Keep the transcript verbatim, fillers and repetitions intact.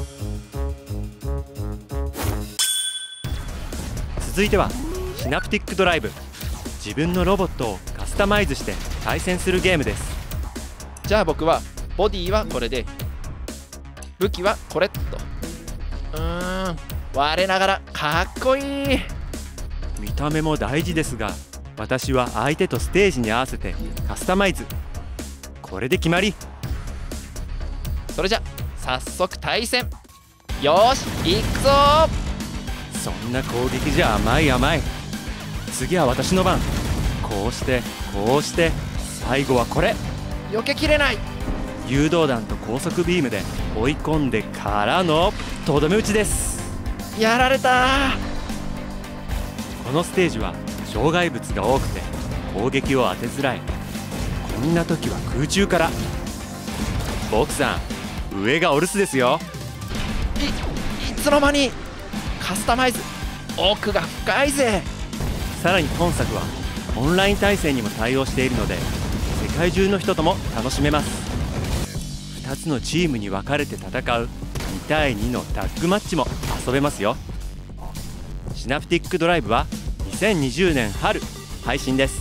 続いてはシナプティックドライブ。自分のロボットをカスタマイズして対戦するゲームです。 じゃあ僕はボディはこれで、武器はこれっと。うーん、我ながらかっこいい。 見た目も大事ですが、私は相手とステージに合わせてカスタマイズ。これで決まり。 それじゃ早速対戦。よーし行くぞー。 そんな攻撃じゃ甘い甘い。次は私の番。こうしてこうして、最後はこれ。 避けきれない。 誘導弾と高速ビームで追い込んでからのとどめ打ちです。 やられた。 このステージは障害物が多くて攻撃を当てづらい。こんな時は空中から。僕さん、上がお留守ですよ。 いいつの間に。カスタマイズ奥が深いぜ。 さらに本作はオンライン対戦にも対応しているので、世界中の人とも楽しめます。ふたつのチームに分かれて戦うにたいにのタッグマッチも遊べますよ。シナプティックドライブはにせんにじゅうねん春配信です。